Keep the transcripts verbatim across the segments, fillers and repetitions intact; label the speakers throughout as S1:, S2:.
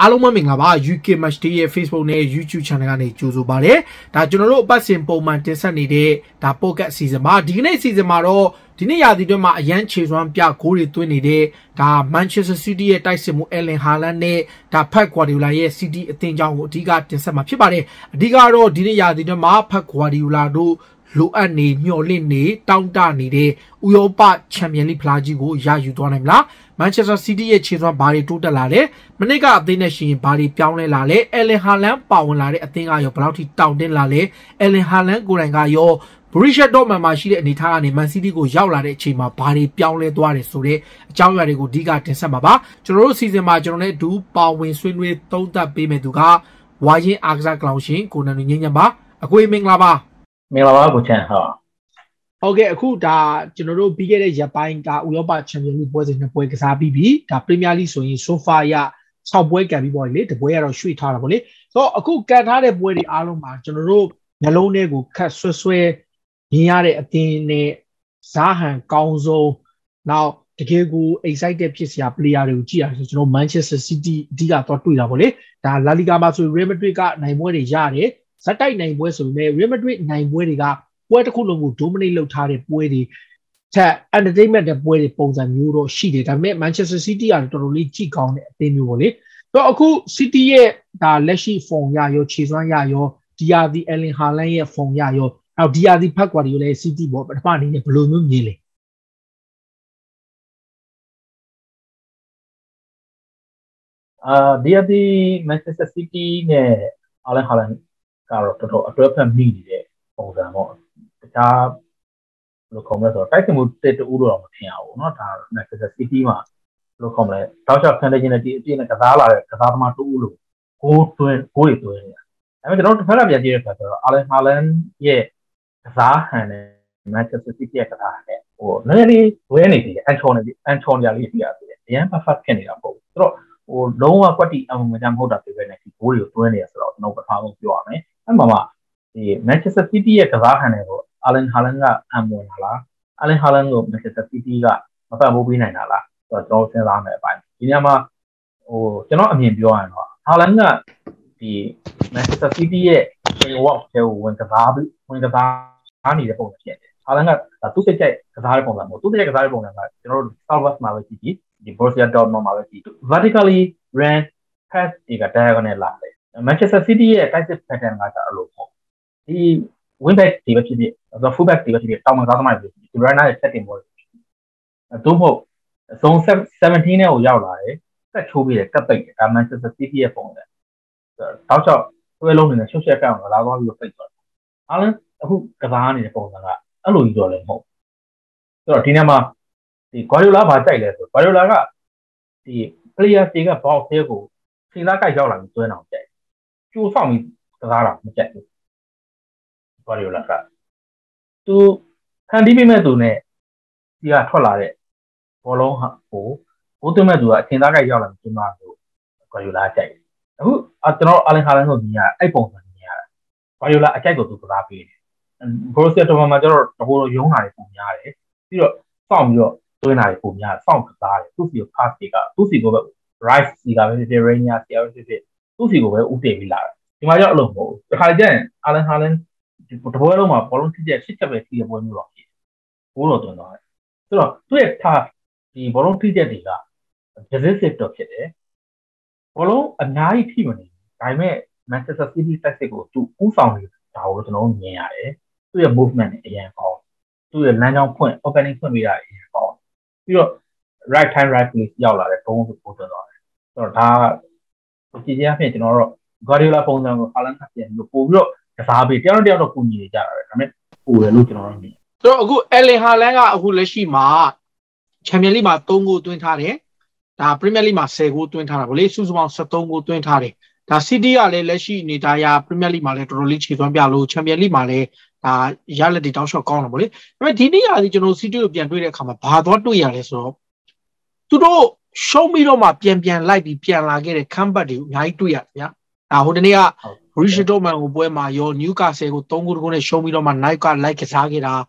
S1: အားလုံးမင်္ဂလာပါ U K Match Day ရဲ့ Facebook နဲ့ YouTube Channel ကနေကြိုဆိုပါရစေ။ဒါကျွန်တော်တို့အပတ်စဉ်ပုံမှန်တင်ဆက်နေတဲ့ဒါ Podcast Season မှာဒီကနေ့ Season မှာတော့ဒီနေ့ရာသီတွင်းမှာအရန်ခြေစွမ်းပြဂိုးတွေသွင်းနေတဲ့ဒါ Manchester City ရဲ့တိုက်စစ်မှု Erling Haaland နဲ့ဒါ Pep Guardiola ရဲ့ City အသင်းကြောင့်ကိုအဓိကတင်ဆက်မှာဖြစ်ပါတယ်။အဓိကတော့ဒီနေ့ရာသီတွင်းမှာ Pep Guardiola တို့လိုအပ်နေမျှော်လင့်နေတောင်းတနေတဲ့ဥရောပချန်ပီယံလိဖလားကြီးကိုရယူသွားနိုင်မလား Manchester City ရဲ့ခြေစွမ်းဘာတွေတိုးတက်လာလဲမနေ့ကအသင်းနဲ့ရှင်ဘာတွေပြောင်းလဲလာလဲ Erling Haaland ပါဝင်လာတဲ့အသင်းကရောဘယ်လောက်ထိတောင်းတင်းလာလဲ Erling Haaland ကိုယ်တိုင်ကရော Borussia Dortmund မှာရှိတဲ့အနေအထားကနေ Man City ကိုရောက်လာတဲ့အချိန်မှာဘာတွေပြောင်းလဲသွားတယ်ဆိုတဲ့အကြောင်းအရာတွေကိုအဓိကတင်ဆက်မှာပါကျွန်တော်တို့ season မှာကျွန်တော်နဲ့အတူပါဝင်ဆွေးနွေးသုံးသပ်ပေးမယ်သူကဝါရင်အားကစားကလောင်ရှင်ကိုနန်လူငင်းညံပါအကွေမင်္ဂလာပါ
S2: မင်္ဂလာပါကိုချန်ဟုတ်
S1: ဟုတ်ကဲ့အခုဒါကျွန်တော်တို့ပြီးခဲ့တဲ့ရက်ပိုင်းကဥရောပချန်ပီယံလိပွဲစဉ်နှစ်ပွဲကစားပြီးပြီဒါပရီးမီးယားလိဆိုရင်ဆိုဖာရ၆ပွဲကန်ပြီးပေါ့လေတပွဲကတော့ရွှေ့ထားတာပေါ့လေဆိုတော့အခုကန်ထားတဲ့ပွဲတွေအားလုံးမှာကျွန်တော်တို့နှလုံးထဲကိုခတ်ဆွဲဆွဲမြင်ရတဲ့အသင်းနဲ့ဇာဟန်ကောင်းဆုံးနောက်တကယ်ကို excited ဖြစ်စရာ player တွေကိုကြည့်ရဆိုကျွန်တော် Manchester City အဓိကတော့တွေ့တာပေါ့လေဒါ La Liga မှာဆို Real Madrid ကနိုင်ပွဲတွေရတယ်ဇက်တိုက်နိုင်ပွဲဆိုပေမဲ့ Real Madrid နိုင်ပွဲတွေကပွဲတစ်ခုလုံးကို dominate လုပ်ထားတဲ့ပွဲတွေချက် entertainment တဲ့ပွဲတွေပုံစံမျိုးတော့ရှိတယ်ဒါပေမဲ့ Manchester City ကတော်တော်လေးကြည့်ကောင်းတဲ့အသင်းမျိုးပေါ့လေဆိုတော့အခု City ရဲ့ဒါလက်ရှိ form ရရောခြေစွမ်းရရောဒီယာဒီ Erling Haaland ရဲ့ form ရရောနောက်ဒီယာဒီ Pep Guardiola ရဲ့ City ပေါ့ပထမအနေနဲ့ဘယ်လိုမျိုးမြင်လဲ
S2: အာဒီယာဒီ Manchester City နဲ့ Erling Haaland ကတော့တော်တော်အတွဲဖက်မိနေတဲ့ပုံစံပေါ့တခြားဘယ်လိုခေါ်မလဲဆိုတော့တိုက်စစ်မှုတစ်တူတော့မထင်ရဘူးเนาะဒါ Manchester City မှာဘယ်လိုခေါ်မလဲတောက်ချခံတဲ့ချင်းနဲ့ဒီအပြည့်နဲ့ကစားလာတဲ့ကစားသမားတူလို့ကိုးတွဲကိုးတွေတွဲနေတာဒါပေမဲ့ကျွန်တော်တို့တစ်ဖက်ကပြန်ကြည့်ရတဲ့အခါကျတော့ Erling Haaland ရဲ့ကစားဟန်နဲ့ Manchester City ရဲ့ကစားဟန်နဲ့ဟိုနည်းနည်းဝဲနေပြီအန်ချော်နေပြီအန်ချော်နေရလေးပြရတယ်အရင် perfect ဖြစ်နေတာပေါ့ဆိုတော့ဟိုလုံးဝကွက်တီအမှန်မှန်မဟုတ်တာပြပဲနဲ့ဒီကိုးတွေကိုတွဲနေရဆိုတော့ကျွန်တော်ပထမဆုံးပြောရမယ်အဲ့မှာမှဒီ Manchester City ရဲ့ကစားဟန်တွေကို Erling Haaland ကအံမွန်လာလား Erling Haaland ကို Manchester City ကမပတ်ဖို့ပေးနိုင်တာလားဆိုတော့ကျွန်တော်စဉ်းစားမယ်အပိုင်းဒီညမှာဟိုကျွန်တော်အမြင်ပြောရရင်တော့ Haaland ကဒီ Manchester City ရဲ့ play work ကိုဝင်ကစားပြီးဝင်ကစားနေတဲ့ပုံစံဖြစ်တယ် Haaland ကသူ့စိတ်ကြိုက်ကစားတဲ့ပုံစံမဟုတ်သူ့စိတ်ကြိုက်ကစားတဲ့ပုံစံကကျွန်တော်တို့ Southwest မှာပဲကြည့်ကြည့်ဒီ Borussia Dortmund မှာပဲကြည့် vertically ran pass တွေက diagonal လာတယ် Manchester City ရဲ့ type pattern ကအဲ့လိုပေါ့ဒီ wing back တွေပဲဖြစ်ဖြစ် full back တွေပဲဖြစ်ဖြစ်တောင်မှကားသမားတွေဖြစ်ဖြစ်ဒီ runner ရဲ့ setting ပေါ်တယ်တို့မဟုတ် zone seventeen နဲ့ကိုရောက်လာတယ်ဆက်ချိုးပြီးတယ်ကပ်ပိတ်တယ်ဒါ Manchester City ရဲ့ပုံစံတောက်ချောက်တွဲလုံးနေနဲ့ရှုပ်ရှက်ကောက်လာသွားပြီးတော့ပိတ်သွားတယ်အားလုံးအခုကစားနေတဲ့ပုံစံကအဲ့လိုကြီးတော့လည်းမဟုတ်ဆိုတော့ဒီနေ့မှာဒီ Guardiola ဘာကြိုက်လဲဆို Guardiola ကဒီ player တွေက box ထဲကိုခြေသားကိုက်ရောက်လာပြီးတွဲအောင်ကြိုက်ကျိုးဆောင်ပြီးကစားတာမကြိုက်ဘူး Guardiola ကသူခံပြီးပြမဲ့သူနဲ့ဒီကထွက်လာတဲ့ဘောလုံးဟာဟိုဘိုးသွင်းမဲ့သူကအထင်သားကိုက်ရောက်လာပြီးကျင်းသွားလို့ Guardiola ကြိုက်အခုကျွန်တော် Erling Haaland ကိုမြင်ရအဲ့ပုံစံမြင်ရတာ Guardiola အကြိုက်ကိုသူကစားပေးတယ် Borussia Dortmund မှာကျတော့တဘောရုံးတာတွေပုံများတယ်ပြီးတော့စောင့်ပြီးတော့တွင်းတာတွေပုံများစောင့်ကစားတယ်သူ့စီကို pass တွေကသူ့စီကိုပဲ right စီကပဲဖြစ်ဖြစ် Rainier စီကပဲဖြစ်ဖြစ်သူ့စီကိုပဲဥတည်ပြီးလာတယ်ဒီမှာကျတော့အဲ့လိုမဟုတ်ဘူးတစ်ခါကျရင် Erling Haaland ဒီတပွဲလုံးမှာဘောလုံးထိတဲ့ရှစ်ချက်ပဲထိတဲ့ပွဲမျိုးတော့ရှိတယ်ဘိုးတော်တွင်သွားတယ်ဆိုတော့သူ့ရဲ့ pass ဒီဘောလုံးထိတဲ့တွေက decisive တော့ဖြစ်တယ်ဘောလုံးအများကြီးထိမနေဘူးဒါပေမဲ့ Manchester City tactic ကိုသူဥဆောင်နေတာကိုကျွန်တော်မြင်ရတယ်သူ့ရဲ့ movement နဲ့အရင်ကောင်းသူ့ရဲ့လမ်းကြောင်းဖွင့် opening ဖွင့်ပေးတာအရင်ကောင်းပြီးတော့ right time right place ရောက်လာတဲ့ဘုံကိုပို့သွင်းသွားတယ်ဆိုတော့ဒါကြည့်ကြရပြင်ကျွန်တော်တို့ Guardiola ပုံစံကို Haaland ကပြန်ပြီးပို့ပြီးတော့ကစားပေးတယောက်တစ်ယောက်တော့ကူညီနေကြတာပဲဒါပေမဲ့ပို့တယ်လို့ကျွန်တော်တို့မြင်
S1: ဆိုတော့အခု Erling Haaland ကအခုလက်ရှိမှာ Champions League မှာသုံးဂိုးသွင်းထားတယ်ဒါ Premier League မှာဆယ်ဂိုးသွင်းထားတာဗောလေစုစုပေါင်း၁၃ဂိုးသွင်းထားတယ်ဒါ City ကလည်းလက်ရှိအနေထားအရ Premier League မှာလည်းတော်တော်လေးခြေစွမ်းပြလို့ Champions League မှာလည်းဒါရလက်တွေတောင်းလျှောက်ကောင်းတယ်ဗောလေဒါပေမဲ့ဒီနေ့ရာသီကျွန်တော် City ကိုပြန်တွေ့တဲ့အခါမှာဘာသွားတွေ့ရလဲဆိုတော့သူတို့ရှုံးပြီးတော့မှပြန်ပြန်လိုက်ပြီးပြန်လာခဲ့တဲ့ comeback တွေကိုအများကြီးတွေ့ရတယ်ဗျာဒါဟိုတနေ့က Borussia Dortmund ကိုပွဲမှာရော Newcastle ကိုသုံးဂိုးတကူနဲ့ရှုံးပြီးတော့မှ Night ကလိုက်ကစားခဲ့တာ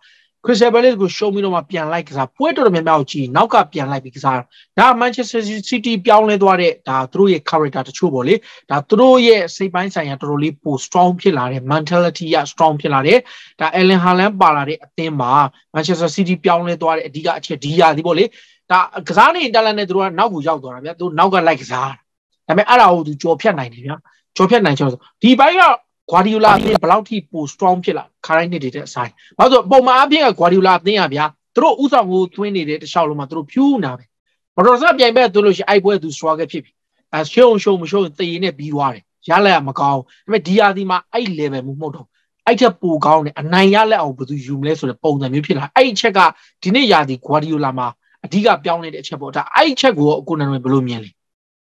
S1: Crystal Palace ကို show ပြီးတော့မှပြန်လိုက်ကစားပွဲတော်တော်များများကိုကြည့်နောက်ကပြန်လိုက်ပြီးကစားဒါ Manchester City ပြောင်းလဲသွားတဲ့ဒါသူတို့ရဲ့ character တချို့ပေါ့လေဒါသူတို့ရဲ့စိတ်ပိုင်းဆိုင်ရာတော်တော်လေးပို strong ဖြစ်လာတဲ့ mentality ရ strong ဖြစ်လာတဲ့ဒါ Erling Haaland ပါလာတဲ့အသင်းမှာ Manchester City ပြောင်းလဲသွားတဲ့အဓိကအချက်ဒီရာဒီပေါ့လေဒါကစားနေတက်လက်နဲ့သူတို့ကနောက်ကိုရောက်သွားတာဗျာသူနောက်ကလိုက်ကစားဒါပေမဲ့အဲ့ဒါကိုသူကြော်ဖြတ်နိုင်တယ်ဗျာကြော်ဖြတ်နိုင်ချောဆိုဒီဘိုင်းကGuardiola အပြင်ဘယ်လောက်ထိပို strong ဖြစ်လာခါတိုင်းနှစ်တွေတဲ့အဆိုင်။ဘာလို့ဆိုပုံမှန်အပြင်က Guardiola အသင်းရဗျာ။သူတို့ဥဆောင်ကိုသွင်းနေတဲ့တခြားလုံးမှာသူတို့ဖြူးနာပဲ။ဘာလို့ဆိုပြိုင်ပွဲသွင်းလို့ရှိရင်အိုက်ပွဲသူ struggle ဖြစ်ပြီ။အဲရှုံရှုံမရှုံသေရနဲ့ပြီးသွားတယ်။ရလက်ရမကောင်း။ဒါပေမဲ့ဒီယာဒီမှာအဲ့ level မျိုးမဟုတ်တော့။အဲ့ချက်ပိုကောင်းတယ်အနိုင်ရလက်အောင်ဘယ်သူယူမလဲဆိုတဲ့ပုံစံမျိုးဖြစ်လာ။အဲ့အချက်ကဒီနေ့ယာဒီ Guardiola မှာအဓိကပြောင်းနေတဲ့အချက်ပေါ့။ဒါအဲ့အချက်ကိုအခုနကဘယ်လိုမြင်လဲ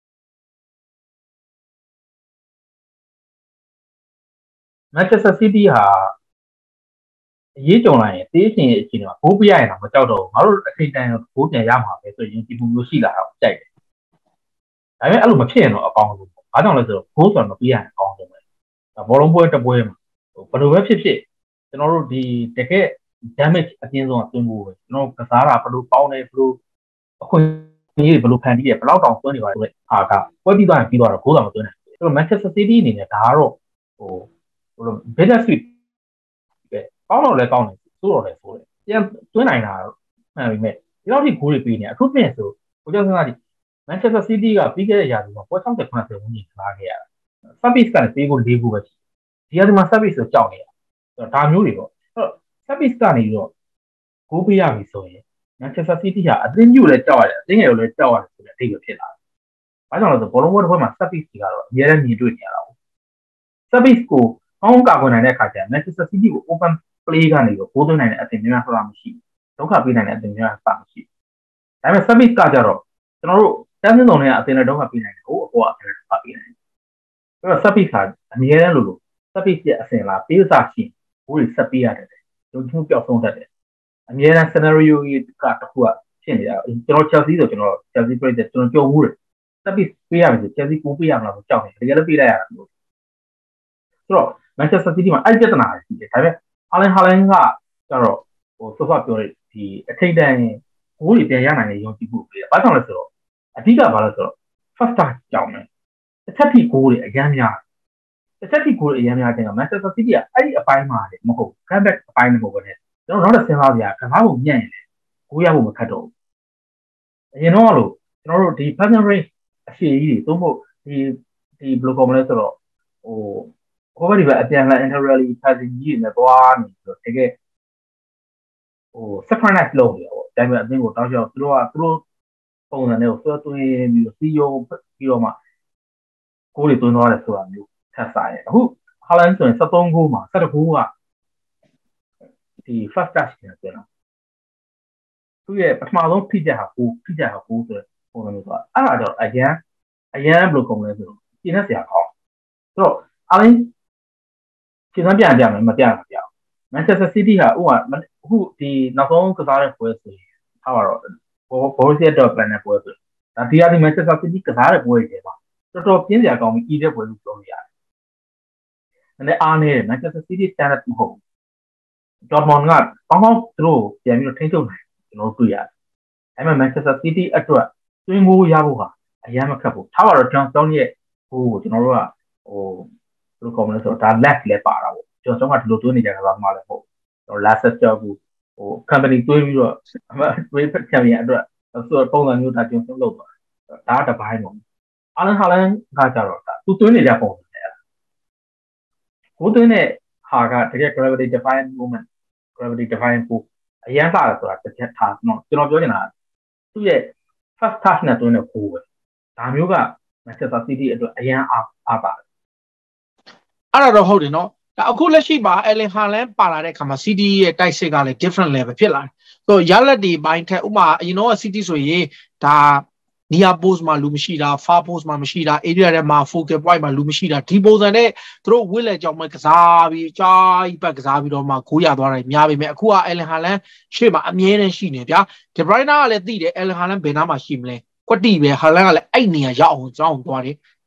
S2: Manchester City ဟာအရေးကြုံလာရင်တေးရှင်ရဲ့အခြေအနေမှာဘိုးပြရရင်တော့မကြောက်တော့ဘူးငါတို့အထိတ်တန်းဘိုးပြန်ရမှာပဲဆိုရင်ဒီပုံမျိုးရှိလာတော့ကြိုက်တယ်ဒါပေမဲ့အဲ့လိုမဖြစ်ရင်တော့အကောင်းဆုံးဘာကြောင့်လဲဆိုတော့ဘိုးဆိုတော့မပြရရင်အကောင်းဆုံးပဲဒါဘောလုံးပွဲတစ်ပွဲမှာဘယ်လိုပဲဖြစ်ဖြစ်ကျွန်တော်တို့ဒီတကယ် damage အပြင်းဆုံးကသွင်းဖို့ပဲကျွန်တော်ကစားတာဘယ်လိုပေါင်းနေဘယ်လိုအခွင့်အရေးဘယ်လိုဖန်တီးရဘယ်လောက်တောင်သွင်းနေပါလဲဆိုတဲ့အားကပွဲပြီးသွားရင်ပြီးသွားတော့ဘိုးတော်မသွင်းနိုင်ဘူးအဲ့တော့ Manchester City အနေနဲ့ဒါကတော့ဟိုဘယ်လို better suit ပဲကောင်းတော့လဲကောင်းတယ်ဆိုတော့လဲဆိုတယ်ပြန်သွင်းနိုင်တာမှန်ပြီမဲ့ဒီလောက်ထိဂိုးတွေပေးနေအခုပြင်ဆိုဘိုးကျောင်းစကားကြီး Manchester City ကပြီးခဲ့တဲ့ရာသီမှာပွဲsixtyခုနှစ်ဝန်းကျင်ခါခဲ့ရတာ service ကလည်းပေးဖို့၄ခုပဲရှိဒီရာသီမှာ service ကိုကြောက်နေတာဆိုတော့ဒါမျိုးတွေပေါ့အဲ့တော့ service ကနေပြီးတော့ဂိုးပေးရပြီဆိုရင် Manchester City ဟာအသင်းမျိုးလည်းကြောက်ရတယ်အသင်းငယ်ကိုလည်းကြောက်ရတယ်ဆိုတဲ့အဓိပ္ပာယ်ဖြစ်လာတယ်ဘာကြောင့်လဲဆိုဘောလုံးပွဲတစ်ပွဲမှာ service တွေကတော့အများနဲ့မြင်တွေ့နေရတာပေါ့ service ကိုကောင်းကာကွယ်နိုင်တဲ့အခါကျရင် Manchester City ကို open play ကနေပြီးပိုးသွင်းနိုင်တဲ့အသင်းများဆိုတာမရှိဘူးဒုက္ခပေးနိုင်တဲ့အသင်းများဆိုတာမရှိဘူးဒါပေမဲ့ service ကကြတော့ကျွန်တော်တို့တန်းစင်းဆောင်တွေကအသင်းနဲ့ဒုက္ခပေးနိုင်တယ်ဟိုအပေါ်အသင်းနဲ့ဒုက္ခပေးနိုင်တယ်အဲ့တော့ service ကအများနဲ့လို့လို့ service ရဲ့အစဉ်လာပေးစားရှိဘိုးတွေဆက်ပေးရတယ်ရုံချင်းပျောက်ဆုံးတတ်တယ်အများနဲ့ scenario ကြီးကတခုကဖြစ်နေတာကျွန်တော် Chelsea ဆိုကျွန်တော် Chelsea ပြည့်တဲ့ကျွန်တော်ကြုံမှုတယ် service ပေးရမယ်ဆို Chelsea ကိုပေးရမလားဆိုကြောက်နေတယ်တကယ်လည်းပေးလိုက်ရတာမျိုးဆိုတော့ Manchester City မှာအဲ့ပြဿနာရှိတယ်ဒါပေမဲ့ Erling Haaland ကကျတော့ဟိုစောစောပြောတဲ့ဒီအထိတ်တန်းဂိုးတွေပြန်ရနိုင်တဲ့ယုံကြည်မှုပေးတယ်။ဘာကြောင့်လဲဆိုတော့အဓိကဘာလဲဆိုတော့ first half ကြောင်းတယ်။တစ်ချက်ထိဂိုးတွေအများများတစ်ချက်ထိဂိုးတွေအများများတင်က Manchester City ကအဲ့ဒီအပိုင်းမှာလေမဟုတ် comeback အပိုင်းမဟုတ်ဘဲနဲ့ကျွန်တော်နောက်တစ်ဆင်းသားပြကစားဖို့ညံ့ရင်လေဂိုးရဖို့မခက်တော့ဘူး။အရင်တော့လို့ကျွန်တော်တို့ဒီ passing range အရှိကြီးတွေသို့မဟုတ်ဒီဒီဘယ်လိုကောမလဲဆိုတော့ဟိုဟိုဘက်ဒီဘက်အပြန်လာ interally passing ကြီးနဲ့သွားနေဆိုတော့တကယ်ဟို synchronize လုပ်နေတော့ဒါပေမဲ့အသင်းကိုတောက်လျှောက်သူတို့ကသူတို့ပုံစံနဲ့ကိုဆွဲသွင်းပြီးတော့စီယုံပြီးတော့မှဂိုးတွေသွင်းသွားတယ်ဆိုတာမျိုးထပ်စားရင်အခု Haaland ဆိုရင်seventeenဂိုးမှာseventeenဂိုးကဒီ first touch နဲ့ပြန်လာသူရဲ့ပထမဆုံးဖိချက်ဟာဂိုးဖိချက်ဟာဂိုးဆိုတဲ့ပုံစံမျိုးဆိုတာအဲ့ဒါကြောင့်အရန်အရန်ဘယ်လိုကုန်လဲဆိုတော့ကျင်းတဲ့ဆရာကောင်းဆိုတော့ Haalandကျင်းပြန်ပြန်မယ်မပြတ်မပြတ် Manchester City ဟာဥပမာအခုဒီနောက်ဆုံးကစားတဲ့ပွဲဆိုရင်ထားပါတော့ Borussia Dortmund နဲ့ပွဲဆိုဒါဒီအဒီ Manchester City ကစားတဲ့ပွဲတွေပါတော်တော်ပြင်းစရာကောင်းပြီးဤတဲ့ပွဲလို့ပြောလို့ရတယ်။ဒါနဲ့အားနေတယ် Manchester City standard မဟုတ်ဘူး။ Dortmund ကကောင်းကောင်းသူတို့ပြန်ပြီးတော့ထိန်းချုပ်နိုင်ကျွန်တော်တွေ့ရတယ်။ဒါပေမဲ့ Manchester City အတွက်သွင်းမိုးရဖို့ဟာအရန်မခက်ဘူး။ထားပါတော့ Johnstone ရဲ့ဟိုကျွန်တော်တို့ကဟိုဘယ်လိုကောင်းမလဲဆိုတော့ဒါ left လဲပါတာပေါ့။ Johnstone ကဒီလိုသွင်းနေကြတာမှလည်းဟုတ်ကျွန်တော် last set ကြောက်ဘူးဟို company တွေးပြီးတော့အမတွေးဖက်ချန်ပီယံအတွက်ဆိုတော့ပုံစံမျိုးဒါကျွန်တော်လုပ်သွားတာဒါတပိုင်းပေါ့ Erling Haaland ကကြတော့ဒါသူသွင်းနေကြပုံစံနဲ့အဲ့ဒါကိုသွင်းတဲ့ဟာကတကယ် gravity defying moment gravity defying ကိုအရန်စားတယ်ဆိုတာတစ်ချက်ထားကျွန်တော်ကျွန်တော်ပြောနေတာသူ့ရဲ့ first touch နဲ့သွင်းတဲ့ကိုပဲဒါမျိုးက Manchester City အတွက်အရန်အားအားပါတယ်
S1: အဲ့ဒါတော့ဟုတ်တယ်နော်ဒါအခုလက်ရှိမှာ Erling Haaland ပါလာတဲ့အခါမှာ City ရဲ့တိုက်စစ်ကလည်း different level ဖြစ်လာတယ်။ဆိုတော့ရလက်ဒီဘိုင်းထက်ဥမာအရင်တော့ City ဆိုရင်ဒါ near post မှာလူမရှိတာ far post မှာမရှိတာ area ထဲမှာ focal point မှာလူမရှိတာဒီပုံစံနဲ့သူတို့ဝစ်လက်ကြောင်းမဲ့ကစားပြီးကြာကြီးပတ်ကစားပြီးတော့မှဂိုးရသွားတယ်များပေမဲ့အခုက Erling Haaland ရှေ့မှာအမြဲတမ်းရှိနေဗျာ De Bruyne ကလည်းသိတယ် Erling Haaland ဘယ်နားမှာရှိမလဲကွက်တီပဲ Haaland ကလည်းအဲ့နေရာရောက်အောင်ကြောင်းသွားတယ်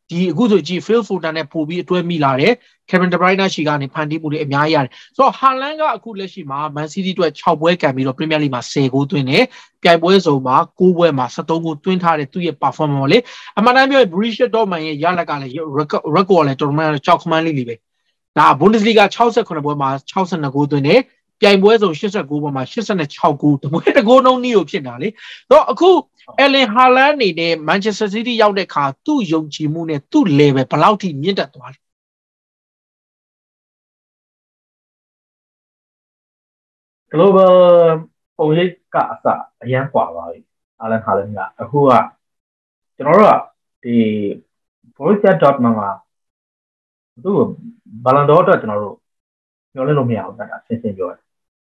S1: ဒီအခုဆိုကြည့် Phil Foden နဲ့ပို့ပြီးအတွဲမိလာတယ် Kevin De Bruyne ရှိကနေဖန်တီးမှုတွေအများကြီးရတယ်ဆိုတော့ Haaland ကအခုလက်ရှိမှာ Man City အတွက်၆ပွဲကန်ပြီးတော့ Premier League မှာ၁၀ဂိုးသွင်းတယ်ပြိုင်ပွဲစုံမှာ၉ပွဲမှာ၁၃ဂိုးသွင်းထားတဲ့သူ့ရဲ့ performance လေအမှန်တမ်းပြောရင် Borussia Dortmund ရဲ့ရလက်ကလည်း record လည်းတော်တော်များများကြောက်ခမန်းလေးလေးပဲဒါ Bundesliga ၆၈ပွဲမှာ၆၂ဂိုးသွင်းတယ်ပြိုင်ပွဲစုံ၈၉ပွဲမှာ၈၆ဂိုးတပွဲတဂိုးနှုန်းနီးကိုဖြစ်တာလေတော့အခု Erling Haaland အနေနဲ့ Manchester City ရောက်တဲ့ခါသူ့ယုံကြည်မှုနဲ့သူ့ level ဘယ်လောက်ထိမြင့်တက်သွားလဲ
S2: global ပုံရိပ်ကအစအရန်กว่าပါပြီ Erling Haaland ကအခုကကျွန်တော်တို့ကဒီ Borussia Dortmund မှာသူ့ Ballon d'Or အတွက်ကျွန်တော်တို့ပြောလို့မရဘူးဒါရှင်းရှင်းပြောတယ်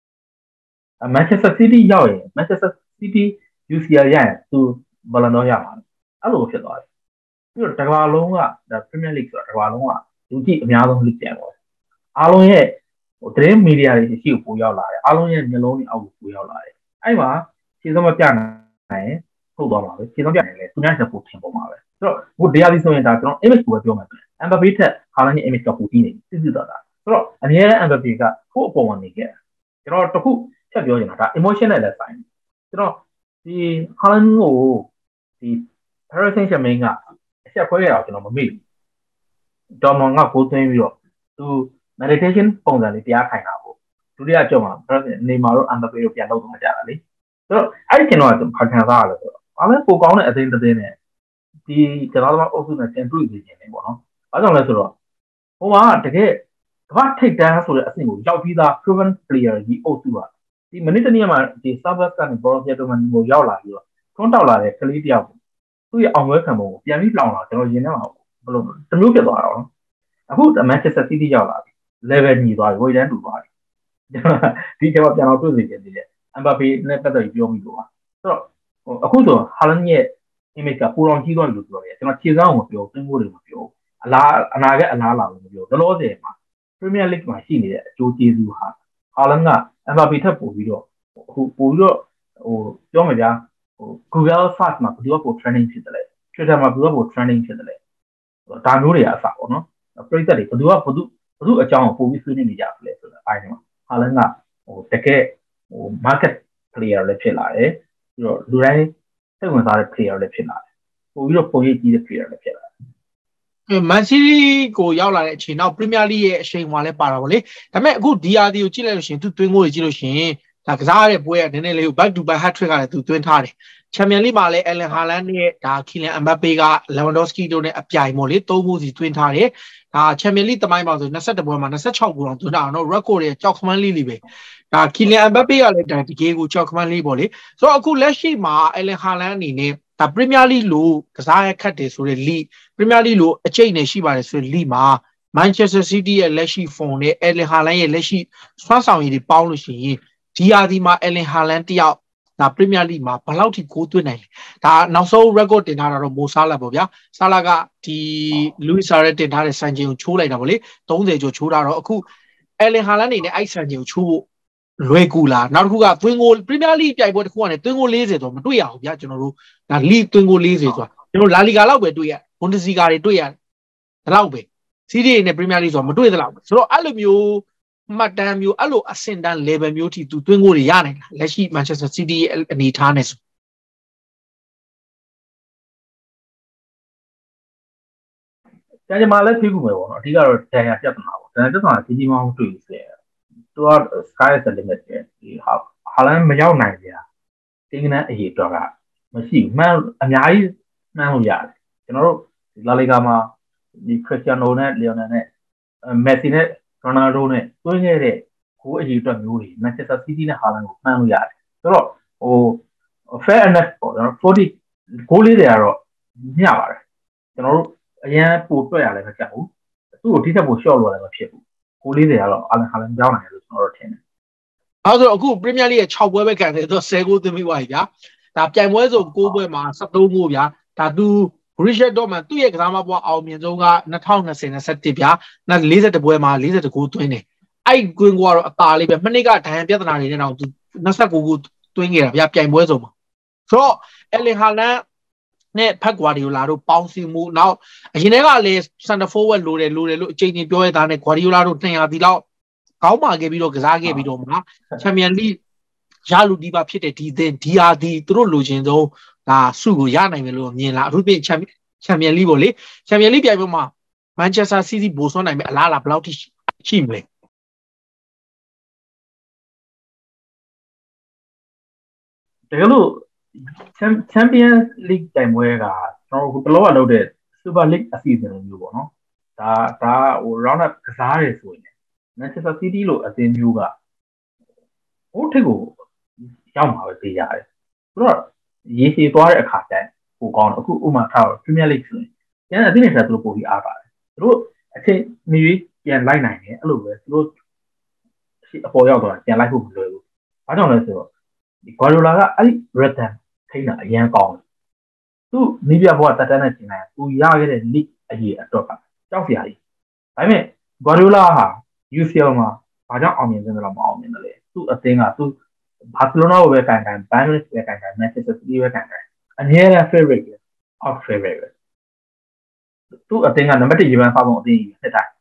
S2: Manchester City ရောက်ရင် Manchester City U C L ရရင်သူ Ballon d'Or ရမှာအဲ့လိုဖြစ်သွားတယ်ပြီးတော့တကဘာလုံးကဒါ Premier League ဆိုတာတကဘာလုံးကလူကြည့်အများဆုံး league ပြန်သွားတယ်အားလုံးရဲ့ဟိုသတင်းမီဒီယာတွေရှိကိုပို့ရောက်လာတယ်အားလုံးရဲ့မျိုးလုံးတွေအောက်ကိုပို့ရောက်လာတယ်အဲ့မှာခြေစုံမပြနိုင်ရင်ထုတ်သွားပါပဲခြေစုံပြနိုင်လဲသူများချက်ပို့ထင်ပုံပါပဲဆိုတော့ဟိုတရားစီဆိုရင်ဒါကျွန်တော် image ကိုပဲပြောမှာပဲ Mbappé ထက် Haaland ရဲ့ image ကပိုပြီးနေစစ်စစ်သားသားဆိုတော့အများနဲ့ Mbappé ကကိုယ့်အပေါ်မှာနေခဲ့ကျွန်တော်တခုချက်ပြောချင်တာဒါ emotion နဲ့လည်းဆိုင်ကျွန်တော်ဒီ Haaland ကိုဒီ Paris Saint-Germain ကအချက်ခွဲရအောင်ကျွန်တော်မမေ့ဘူး Dortmund ကကိုသွင်းပြီးတော့သူ meditation ပုံစံလေးတရားခိုင်တာပေါ့ဒုတိယကြောမှာနေမာတို့ Mbappé တို့ပြန်လုပ်သွားကြတာလေဆိုတော့အဲ့ဒီကျွန်တော်ကဖန်ခံစားရလို့ဆိုတော့အားလုံးပိုကောင်းတဲ့အသိအသိနဲ့ဒီကျွန်တော်တို့အုပ်စုနဲ့တင်တွေ့နေခြင်းနေပေါ့နော်ဘာကြောင့်လဲဆိုတော့ဟိုမှာတကယ်ကမ္ဘာထိပ်တန်းဆိုတဲ့အဆင့်ကိုရောက်ပြီးသား proven player ကြီးအုပ်စုကဒီမိနစ်တနည်းမှာဒီ Sabas ကနေ Borussia Dortmund ကိုရောက်လာပြီးတော့ထွန်းတောက်လာတဲ့ကလေးတယောက်သူ့ရဲ့အောင်ပွဲခံပုံကိုပြန်ပြီးလောင်လာကျွန်တော်ရင်ထဲမှာဘလို့တမျိုးဖြစ်သွားတာနော်အခု Manchester City ရောက်လာပြီ level ညီသွားပြီဝေးတန်းတူသွားပြီဒီကျတော့ပြန်တော့တွေ့စေချင်သေးတယ် Mbappé နဲ့ပတ်သက်ပြီးပြောမိလို့ပါဆိုတော့အခုဆို Haaland ရဲ့ image ကပူတော်ကြီးသွားပြီလို့ပြောတယ်ကျွန်တော်ခြေစမ်းကိုမပြောသင်္ကိုတွေမပြောအလားအနာကအလားလာလို့မပြောလောလောဆယ်မှာ Premier League မှာရှိနေတဲ့အကျိုးကျေးဇူးဟာ Haaland က Mbappé ထက်ပိုပြီးတော့ဟိုပိုပြီးတော့ဟိုပြောမှာဗျာဟို Google search မှာဘယ်သူကပို trending ဖြစ်တယ်လဲ Twitter မှာဘယ်သူကပို trending ဖြစ်တယ်လဲဒါမျိုးတွေအစားပေါ့နော်ပရိသတ်တွေဘယ်သူကဘယ်သူဘယ်သူအကြောင်းကိုပိုပြီးဆွေးနွေးနေကြတယ်ဆိုတော့အဲ့ဒီမှာ Haaland ကဟိုတကယ်ဟို market player လည်းဖြစ်လာတယ်ပြီးတော့လူတိုင်းစိတ်ဝင်စားတဲ့ player လည်းဖြစ်လာတယ်ပိုပြီးတော့ပုံရိပ်ကြီးတဲ့ player လည်းဖြစ်လာတယ်
S1: Man City ကိုရောက်လာတဲ့အချိန်နောက် Premier League ရဲ့အချိန်မှာလည်းပါတာပေါ့လေဒါပေမဲ့အခု D R D ကိုကြည့်လိုက်လို့ရှိရင်သူသွင်းကိုတွေကြည့်လို့ရှိရင်ဒါကစားရတဲ့ပွဲကနည်းနည်းလေး back to back hat trick ကလည်းသူသွင်းထားတယ် Champions League မှာလည်း Erling Haaland နဲ့ဒါ Kylian Mbappé က Lewandowski တို့နဲ့အပြိုင်ပေါ့လေသုံးခုစီသွင်းထားတယ်ဒါ Champions League တမိုင်းပါဆို၂၁ပွဲမှာ၂၆ဂိုးအောင်သွင်းတာနော် record ရဲ့ကြောက်ခမန်းလေးလေးပဲဒါ Kylian Mbappé ကလည်းဒါတကယ်ကိုကြောက်ခမန်းလေးပေါ့လေဆိုတော့အခုလက်ရှိမှာ Erling Haaland အနေနဲ့ဒါ Premier League လို့ကစားရခတ်တယ်ဆိုတဲ့ league Premier League လို့အကျိတ်နဲ့ရှိပါတယ်ဆိုတဲ့ league မှာ Manchester City ရဲ့လက်ရှိ form နဲ့ Erling Haaland ရဲ့လက်ရှိစွမ်းဆောင်ရည်တွေပေါင်းလို့ရှိရင် D R D မှာ Erling Haaland တယောက်ဒါ Premier League မှာဘယ်လောက်ထိဂိုးသွင်းနိုင်လဲဒါနောက်ဆုံး record တင်ထားတာတော့ Mo Salah ပေါ့ဗျာ Salah ကဒီ Luis Suarez တင်ထားတဲ့စံချိန်ကိုချိုးလိုက်တာပေါ့လေ၃၀ကျော်ချိုးတာတော့အခု Erling Haaland နေနဲ့အဲ့စံချိန်ကိုချိုးဖို့လွယ်ကူလားနောက်တစ်ခုကသွင်းဂိုး Premier League ပြိုင်ပွဲတစ်ခုကနေသွင်းဂိုး၄၀တော့မတွေ့ရဘူးဗျာကျွန်တော်တို့ဒါ league သွင်းဂိုး၄၀ဆိုတာကျွန်တော် La Liga လောက်ပဲတွေ့ရ Bundesliga တွေတွေ့ရတယ်ဒါလောက်ပဲ Serie A နဲ့ Premier League ဆိုတာမတွေ့သလောက်ပဲဆိုတော့အဲ့လိုမျိုးမှတ်တမ်းမျိုးအဲ့လိုအဆင့်တန်း level မျိုးထိသူသွင်းဂိုးတွေရနိုင်လားလက်ရှိ Manchester City ရဲ့အနေထားနဲ့ဆို
S2: ကျန်ကျမလည်းဖြေခုမယ်ပေါ့နော်အဓိကတော့ဒဏ်ရာပြဿနာပေါ့ဒဏ်ရာပြဿနာကြီးကြီးမားမားတွေ့ပြီသူက sky is the limit ပဲဒီဟာ Haaland မရောက်နိုင်ကြတင်းကနအရေးတော့ကမရှိဘူးမှန်အများကြီးမှန်လို့ရတယ်ကျွန်တော်တို့ La Liga မှာဒီ Cristiano နဲ့ Lionel နဲ့ Messi နဲ့ Ronaldo နဲ့တွင်းခဲ့တဲ့ကိုအရေးအတွက်မျိုးတွေ Manchester City နဲ့ Haaland ကိုမှန်လို့ရတယ်ဆိုတော့ဟို fair enough ပေါ့ကျွန်တော်fortyဂိုးလေးတွေကတော့မျှပါတယ်ကျွန်တော်တို့အရင်ပို့တွက်ရလည်းမချက်ဘူးသူ့ကိုထိထက်ပို short လို့လည်းမဖြစ်ဘူးဂိုးလေးတွေကတော့ Erling Haaland ကြောင်းနိုင်တယ်လို့ကျွန်တော်တို့ထင်တယ်
S1: အဲ့ဆိုအခု Premier League ရဲ့၆ပွဲပဲကန်တယ်ဆိုတော့၁၀ဂိုးသွင်းပြီးသွားပြီဗျာဒါပြိုင်ပွဲဆို၉ပွဲမှာ၁၃ဂိုးဗျာဒါသူ Borussia Dortmund သူ့ရဲ့ကစားမပွဲအောင်မြင်ဆုံးက၂၀၂၀ ၂၁ဗျာနောက်၄၁ပွဲမှာ၄၁ဂိုးသွင်းတယ်အဲ့ကွင်းကတော့အသာလေးပဲမနစ်ကဒဏ်ရာပြဿနာတွေနဲ့တော့သူ၂၉ဂိုးသွင်းခဲ့တာဗျာပြိုင်ပွဲဆိုမှာဆိုတော့ Erling Haaland နဲ့ဖက်ဂွာဒီယိုလာတို့ပေါင်းစည်းမှုနောက်အရင်တည်းကလည်း center forward လိုတယ်လိုတယ်လို့အချိန်ချင်းပြောရတာနဲ့ Guardiola တို့နှစ်ရာသီလောက်ကောင်းပါခဲ့ပြီးတော့ကစားခဲ့ပြီးတော့မှာ Champion League ရလူဒီပါဖြစ်တဲ့ဒီသင်ဒီအာဒီသူတို့လိုချင်ဆုံးဒါစုကိုရနိုင်မယ်လို့မြင်လာအထူးဖြင့် Champion League ပေါ့လေ Champion League ပြိုင်ပွဲမှာ Manchester City ဘိုးဆွမ်းနိုင်မယ်အလားအလာဘယ်လောက်ထိရှိမလဲ
S2: တကယ်လို့ Champions League ပြိုင်ပွဲကကျွန်တော်တို့ဘလော့ကလုပ်တဲ့ Super League အစီအစဉ်လိုမျိုးပေါ့နော်ဒါဒါဟို round up ကစားရဲဆိုရင် Manchester City လို့အသင်းမျိုးကဟိုထိပ်ကိုရောက်မှာပဲသိရတယ်သူတို့ရေရှည်သွားတဲ့အခါကျရင်ဟိုကောင်းတယ်အခုဥမာထား Premier League ဆိုရင်ကျန်တဲ့အသင်းတွေကသူတို့ပို့ပြီးအားပါတယ်သူတို့အချိန်မီပြန်လိုက်နိုင်တယ်အဲ့လိုပဲသူတို့အပေါ်ရောက်တော့ပြန်လိုက်ဖို့မလွယ်ဘူးဘာကြောင့်လဲဆိုတော့ဒီ Guardiola ကအဲ့ဒီ rhythm ထိန်းတာအရင်ကောင်းတယ်သူနီးပြဘွားတက်တန်းနဲ့ရှင်နိုင်သူရခဲ့တဲ့ league အရေးအတွက်ကကြောက်စရာကြီးဒါပေမဲ့ Guardiola ဟာ U C L မှာဘာကြောင့်အောင်မြင်နေတယ်လို့မအောင်မြင်တယ်လဲသူအသင်းကသူဘာစီလိုနာကိုပဲကန်ကန်ဘန်မစ်ပဲကန်ကန် Manchester City ပဲကန်ကန်အနည်းနဲ့ favorite ပဲ out favorite ပဲသူအသင်းကနံပါတ်oneရေပန်းစားပုံအသင်းကြီးဖြစ်တိုင်း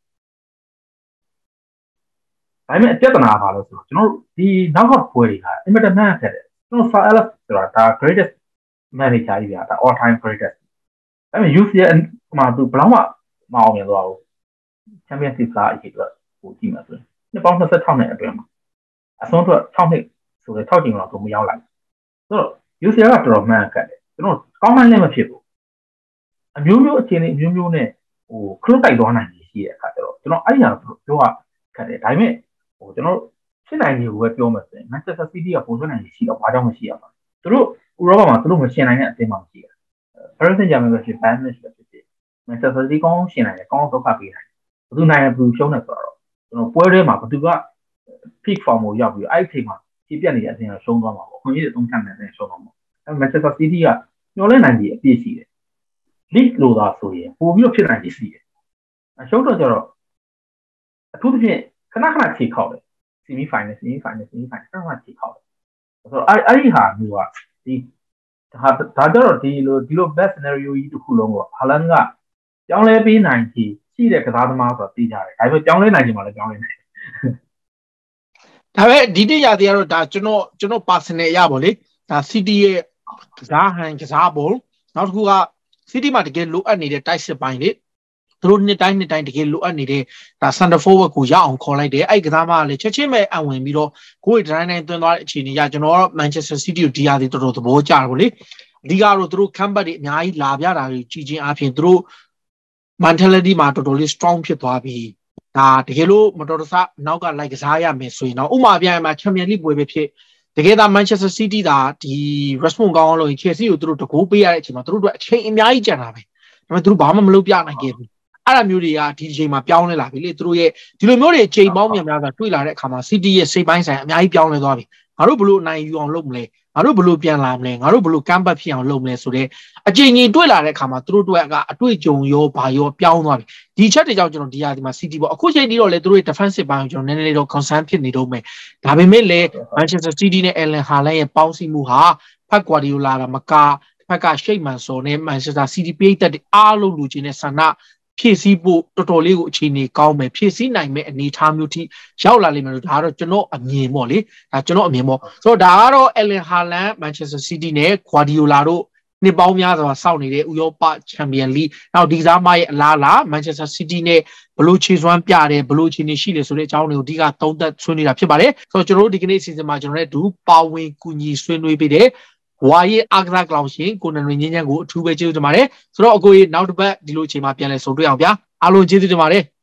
S2: ဒါပေမဲ့အပြဿနာပါလို့ဆိုတော့ကျွန်တော်တို့ဒီနောက်ဟော့ပွဲတွေကအင်မတန်မှန်ခဲ့တယ်ကျွန်တော် Sir Alex ဆိုတာဒါ greatest manager ကြီးဗျာဒါ all time greatest ဒါပေမဲ့ U C L မှာသူဘယ်တော့မှမအောင်မြင်သွားဘူး Champions League ကအရေးအတွက်ဟိုကြည့်မှာဆိုရင်နှစ်ပေါင်းtwenty-sixနှစ်အတွင်းမှာအဆုံးတော့sixနှစ်ဆိုတော့sixချိန်တော့သူမရောက်လိုက်ဆိုတော့ U C L ကတော်တော်မှန်ခဲ့တယ်ကျွန်တော်ကောင်းမှန်းလည်းမဖြစ်ဘူးအမျိုးမျိုးအခြေအနေအမျိုးမျိုးနဲ့ဟိုခလုတ်တိုက်သွားနိုင်နေရှိတဲ့အခါကျတော့ကျွန်တော်အဲ့ဒီဟာပြောရခက်တယ်ဒါပေမဲ့ဟိုကျွန်တော်ဖြစ်နိုင်တယ်ကိုပဲပြောမှဆိုရင် Manchester City ကပုံစံနိုင်ရှိတော့ဘာကြောင့်မရှိရမှာသူတို့ဥရောပမှာသူတို့မရှင်နိုင်တဲ့အသင်းမှမရှိဘူး Paris Saint-Germain ပဲဖြစ် Bayern Munich ပဲဖြစ် Manchester City ကောင်းရှင်နိုင်တယ်ကောင်းဒုက္ခပေးနိုင်ဘယ်သူနိုင်ဘယ်သူရှုံးတယ်ဆိုတော့ကျွန်တော်ပွဲထဲမှာဘယ်သူက peak form ကိုရောက်ပြီးအဲ့ဒီအချိန်မှာဖြည့်ပြတ်နေတဲ့အသင်းကရှုံးသွားမှာပေါ့ခွင့်ရတဲ့သုံးချမ်းတဲ့အသင်းရှုံးသွားမှာအဲ့ Manchester City ကညှော်လဲနိုင်ပြီးအပြည့်ရှိတယ် league လို့သာဆိုရင်ပို့ပြီးတော့ဖြစ်နိုင်ပြီးရှိတယ်အရှုံးတော့ကျတော့အထူးသဖြင့်ခဏခဏခြေခောက်တယ် semi final semi final semi final ခဏခဏခြေခောက်တယ်ဆိုတော့အဲ့အဲ့ဒီဟာမျိုးကဒီဒါဒါကြတော့ဒီလိုဒီလို best scenario ကြီးတစ်ခုလုံးကိုဟာလန်ကပြောင်းလဲပေးနိုင်ချေရှိတဲ့ကစားသမားဆိုတာသိကြတယ်ဒါပေမဲ့ပြောင်းလဲနိုင်ချင်မှလည်းပြောင်းလဲနိုင်
S1: ဒါပေမဲ့ဒီတိရသေးကတော့ဒါကျွန်တော်ကျွန်တော် personal ရပါလေဒါ City ရဲ့ကစားဟန်ကစားပုံနောက်တစ်ခုက City မှာတကယ်လိုအပ်နေတဲ့တိုက်စစ်ပိုင်းလေသူတို့နှစ်တိုင်းနှစ်တိုင်းတကယ်လိုအပ်နေတဲ့ဒါ center forward ကိုရအောင်ခေါ်လိုက်တယ်အဲ့ကစားမကလည်းချက်ချင်းပဲအဝင်ပြီးတော့ကိုယ်တိုင်းတိုင်းသွင်းသွားတဲ့အခြေအနေရကျွန်တော်ကတော့ Manchester City ကိုဒီဟာတွေတော်တော်သဘောကျတယ်ဗောလေအဓိကတော့သူတို့ comeback တွေအများကြီးလာပြတာတွေကြီးချင်းအပြင်သူတို့ mentality မှာတော်တော်လေး strong ဖြစ်သွားပြီးဒါတကယ်လို့မတော်တဆနောက်ကလိုက်ကစားရမယ်ဆိုရင်တော့ဥမာပြန်မှာ Champions League ပွဲပဲဖြစ်တကယ်သာ Manchester City ဒါဒီ response ကောင်းအောင်လုပ်ရင် Chelsea ကိုသူတို့တကိုးပေးရတဲ့အချိန်မှာသူတို့တို့အချိန်အများကြီးကျန်တာပဲဒါပေမဲ့သူတို့ဘာမှမလုပ်ပြနိုင်ခဲ့ဘူးအဲ့လိုမျိုးတွေကဒီအချိန်မှာပြောင်းလဲလာပြီလေသူတို့ရဲ့ဒီလိုမျိုးတွေချိန်ပေါင်းများများကတွေ့လာတဲ့အခါမှာ City ရဲ့စိတ်ပိုင်းဆိုင်အများကြီးပြောင်းလဲသွားပြီငါတို့ဘလို့နိုင်ယူအောင်လုပ်မလဲငါတို့ဘလို့ပြန်လာမလဲငါတို့ဘလို့ကမ်းပတ်ဖြစ်အောင်လုပ်မလဲဆိုတော့အချိန်ကြီးတွေ့လာတဲ့အခါမှာသူတို့တို့ကအတွေ့အကြုံရောဘာရောပြောင်းသွားပြီဒီချက်တွေကြောင့်ကျွန်တော်ဒီဟာဒီမှာ City ပေါ့အခုချိန်ကြီးတော့လေသူတို့ရဲ့ defensive ပိုင်းကိုကျွန်တော်နည်းနည်းလေးတော့ concern ဖြစ်နေတော့မယ်ဒါပေမဲ့လည်း Manchester City နဲ့ Erling Haaland ရဲ့ပေါင်းစည်းမှုဟာဖက် Guardiola လာမကဖက်ကရှိတ်မှန်စော်နဲ့ Manchester City ပိတ်သက်တဲ့အားလုံးလူချင်းနဲ့ဆန္ဒဖြည့်ဆည်းဖို့တော်တော်လေးကိုအခြေအနေကောင်းမယ်ဖြည့်ဆည်းနိုင်မဲ့အနေအထားမျိုးထိရောက်လာလိမ့်မယ်လို့ဒါကတော့ကျွန်တော်အမြင်ပေါ့လေဒါကျွန်တော်အမြင်ပေါ့ဆိုတော့ဒါကတော့ Erling Haaland Manchester City နဲ့ Guardiola တို့နှစ်ပေါင်းများစွာစောင့်နေတဲ့ဥရောပ Champions League နောက်ဒီကစားမရဲ့အလားအလာ Manchester City နဲ့ဘလို့ခြေစွမ်းပြတယ်ဘလို့အခြေအနေရှိတယ်ဆိုတဲ့အကြောင်းတွေကိုအဓိကသုံးသပ်ဆွေးနွေးတာဖြစ်ပါတယ်ဆိုတော့ကျွန်တော်တို့ဒီကနေ့အစီအစဉ်မှာကျွန်တော်တို့တို့ပါဝင်ကူညီဆွေးနွေးပေးတဲ့ဝါရီအာဂရကလောင်ရှင်ကိုနန်ရင်းချင်းကိုအထူးပဲကျေးဇူးတင်ပါတယ်ဆိုတော့အကိုကြီးနောက်တစ်ပတ်ဒီလိုအချိန်မှာပြန်လဲဆုံတွေ့အောင်ဗျာအားလုံးကျေးဇူးတင်ပါတယ်